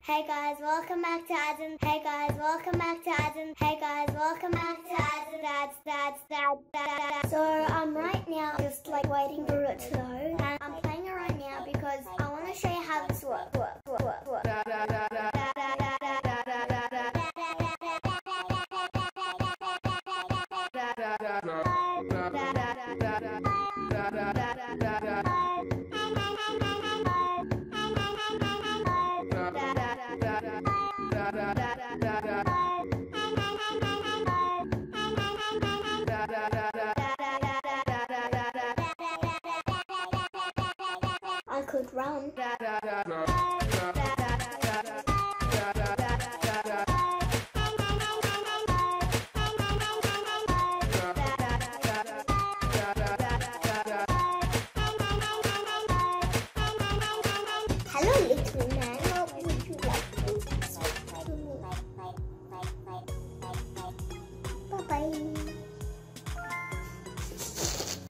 Hey guys, welcome back to Adam. Hey guys, welcome back to Adam. Hey guys, welcome back to Adam. Dad. So I'm right now just like waiting for it to load, and I'm playing it right now because I want to show you how this works. I could run. Hello, little man. What would you like to do? Bye-bye.